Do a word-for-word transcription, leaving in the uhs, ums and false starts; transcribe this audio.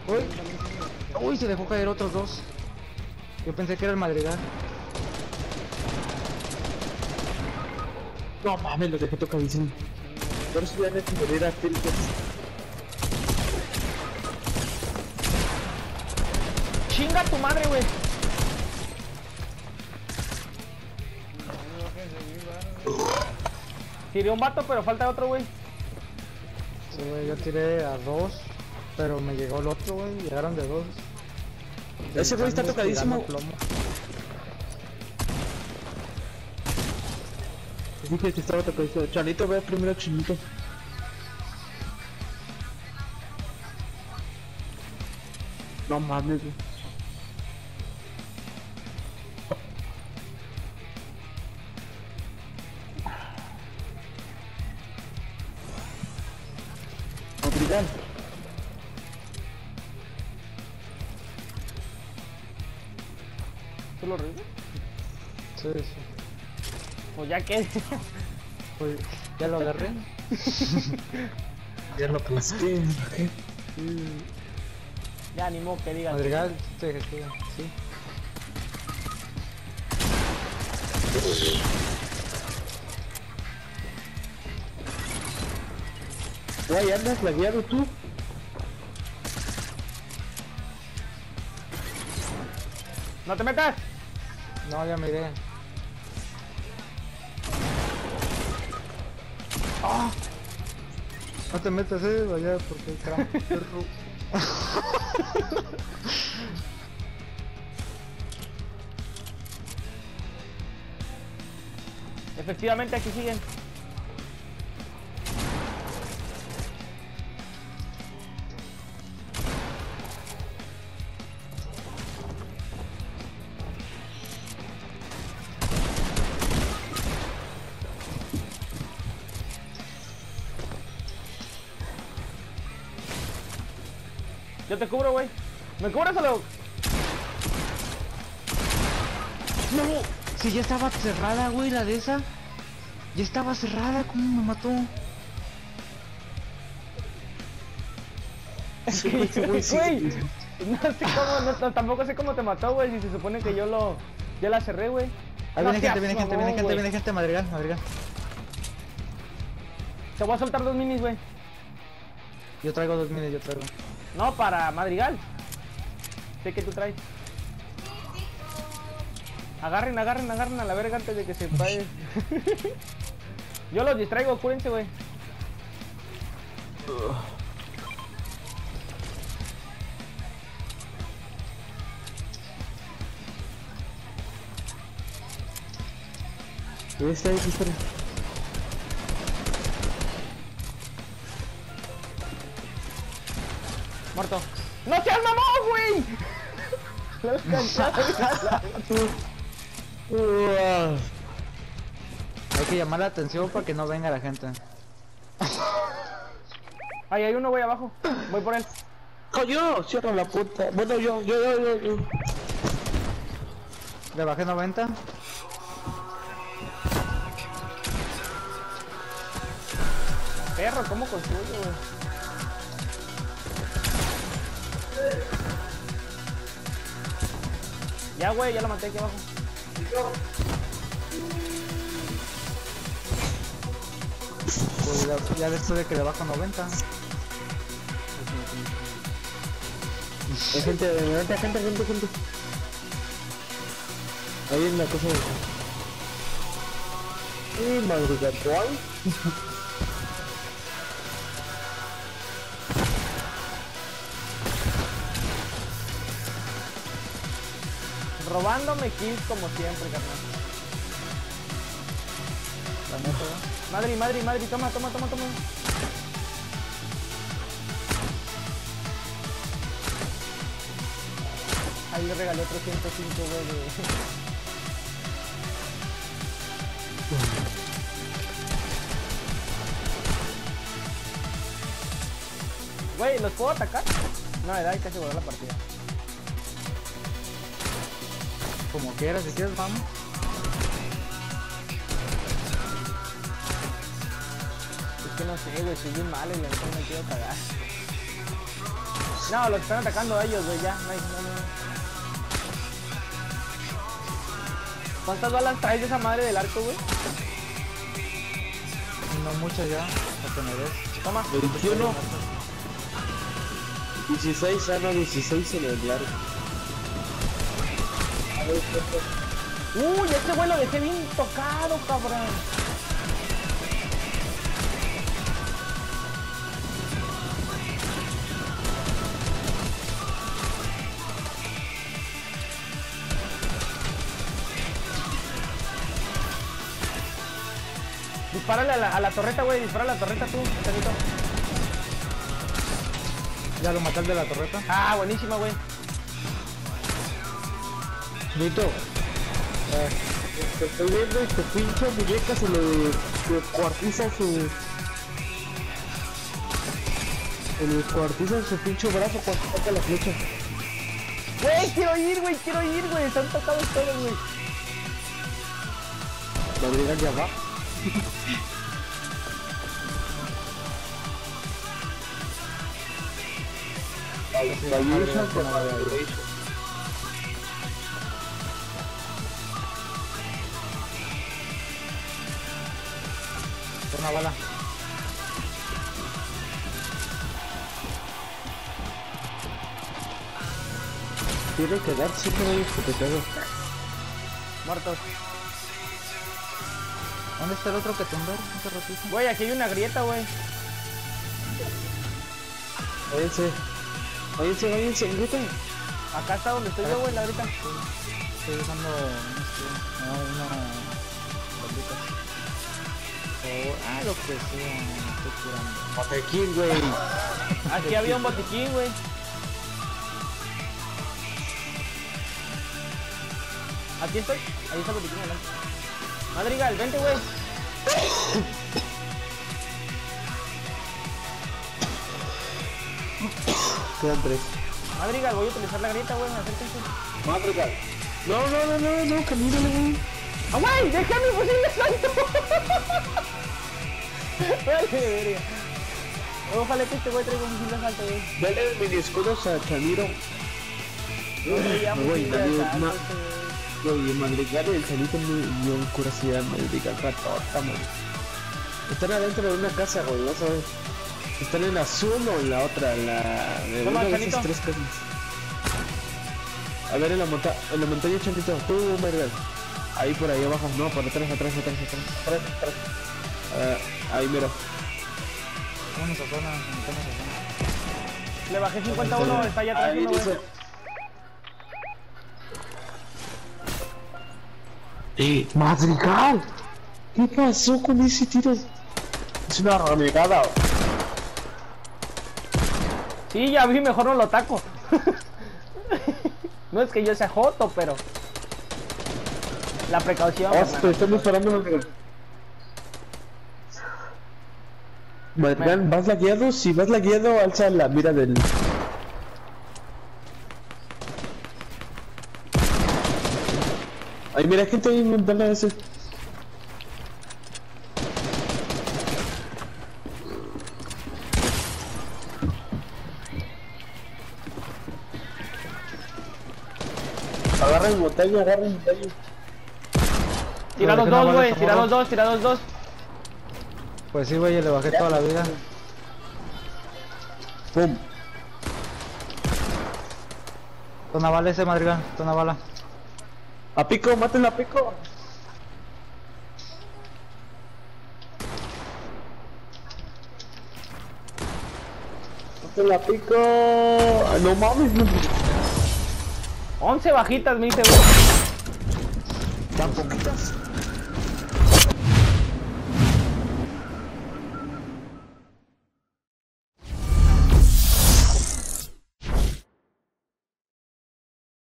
Uy, uy, se dejó caer otros dos. Yo pensé que era el Madrigal. No mames, lo dejé tocadísimo. Por eso ya no es morir a Tilted. Chinga tu madre, güey. Tiré un vato, pero falta otro, güey. Sí, güey, yo tiré a dos, pero me llegó el otro, güey. Llegaron de dos. Ese güey está tocadísimo. Dije que estaba tocadísimo. Chanito, ve primero a Chinito. No mames, güey. Madrigal. ¿Tú lo revives? Sí, sí. Pues ya que. Pues, ya lo agarré. Ya lo aplasté. Ya ni modo que digas. Madrigal, sí, sí, sí. Güey, andas lagueado tú. ¡No te metas! No, ya miré. ¡Ah! No te metas, eh, vaya, porque está perro. Efectivamente, aquí siguen. Yo te cubro, güey. ¿Me cubres o lo...? No, si ya estaba cerrada, güey, la de esa. Ya estaba cerrada, ¿cómo me mató? Sí, güey, sí, güey, sí. Güey, no sé cómo, no, no, tampoco sé cómo te mató, güey, si se supone que yo lo... Ya la cerré, güey. Ahí No viene seas gente, viene gente, viene mamón, gente, güey. viene gente, Madrigal, Madrigal. Te voy a soltar dos minis, güey. Yo traigo dos minis, yo traigo. No, para Madrigal. Sé que tú traes. Agarren, agarren, agarren a la verga antes de que se vaya. Yo los distraigo, cúrense, güey. Ahí está, ahí está. Muerto. ¡No seas mamón, güey! Hay que llamar la atención para que no venga la gente. Ahí hay uno, güey, abajo. Voy por él. ¡Coño! Cierra la puta. Bueno, yo, yo, yo, yo, yo. Le bajé noventa. Perro, ¿cómo construyo, güey? Ya, güey, ya lo maté aquí abajo. Pues ya, ya después de que le bajo noventa. Hay gente, gente, gente, gente, gente. Ahí es la cosa de... ¡Y madruga, ¿cuál? Robándome kills como siempre, carnal. La neta, ¿no? Madre, madre, madre, toma, toma, toma, toma. Ahí le regalé otro ciento cinco, güey, de... Güey, ¿los puedo atacar? No, edad, hay que asegurar la partida. Como quieras, si quieres, vamos. Es que no sé, güey, soy bien malo y la neta no me quiero cagar. No, los están atacando a ellos, güey, ya. No hay, no, no. ¿Cuántas balas traes de esa madre del arco, güey? No muchas ya, para que me des. Toma. veintiuno. dieciséis, ah, no, dieciséis en el largo. Uy, este güey lo dejé bien tocado, cabrón. Dispárale a la, a la torreta, güey. Dispara a la torreta tú, Chanito. Ya lo maté al de la torreta. Ah, buenísima, güey. Vito, Eh, te estoy viendo y te pinche muñeca se le descuartiza su... Se le descuartiza su pinche brazo cuando toca la flecha. Güey, quiero ir, güey, quiero ir, güey. Están tocados todos, güey. Madrigal ya va. Vayusa con la derecha. una bala. Tiene que dar siempre hay escopetado. Muertos. ¿Dónde está el otro que tumbar? ¿Ese ratito? Güey, aquí hay una grieta, güey. Váyanse. Váyanse, váyanse, grita. Acá está donde estoy yo, güey, la grieta. Estoy usando no, una bombita. Oh, ah, lo que sea, me estoy curando. Botequín, güey. Aquí había un botiquín, güey. Aquí estoy. Ahí está el botiquín adelante. Madrigal, vente, güey. Quedan tres. Madrigal, voy a utilizar la grieta, güey. Acérquense. Madrigal. No, no, no, no, no, camínale, güey. ¡Ah, güey! ¡Dejé mi fusil de salto! Vale, verga. Ojalá que este güey traiga un fusil de salto, güey. Dale mini escudos a Chaniro. No traía Güey, fusil de dale asalto, una... güey. Güey, el Madrigal y el Chanito me dio curiosidad, Madrigal ratota, güey. Están adentro de una casa, güey, vas a ver. Están en la azul o en la otra, en la... de Toma, una de Chanito. esas tres casas. A ver, en la, monta en la montaña, Chanito, tú, Madrigal. Ahí por ahí abajo, no, por atrás, atrás, atrás, atrás, atrás, atrás. Uh, ahí, mira. Vámonos a zona, vámonos a zona. Le bajé cincuenta y uno, está allá atrás Ahí uno, güey. dice. ¡Eh, Madrigal! ¿Qué pasó con ese tiro? Es una renegada. Sí, ya vi, mejor no lo ataco. No es que yo sea joto, pero... La precaución. Ah, hermano. te están disparando, Madrigal. Madrigal, ¿vas lagueado? Si vas lagueado, alza la mira del... Ay, mira, gente ahí inventando ese. Agarren montaña, agarren montaña. Tira los Pero dos, no güey. vale, Tira por los dos, tira los dos. Pues sí, güey, le bajé toda la vida. Pum. Una bala ese, Madrigal, una bala. A pico, mátenla a pico. Mátenla a pico. Ah, no mames, no. once bajitas me hice, güey. Tan poquitas.